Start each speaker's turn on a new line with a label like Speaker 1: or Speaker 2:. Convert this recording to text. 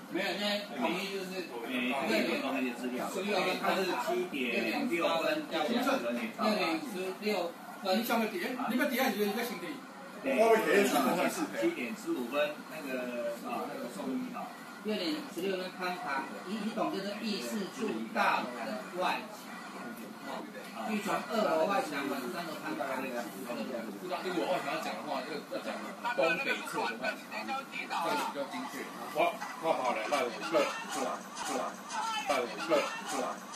Speaker 1: 没有，现在统一就是
Speaker 2: 6点钟那些资料，它是7:06分要下人点到
Speaker 1: 6:16分。
Speaker 3: 你上个底，你个底下是一个兄弟。
Speaker 2: 我会写7:15分那个送医啊。
Speaker 1: 6:16分康堂，一栋就是议事处大楼的外墙，欲从2楼外墙往3楼看到那个。
Speaker 3: 如果外墙要讲的话，要讲东北侧的外墙，这样比较精确。我跑了，是吧？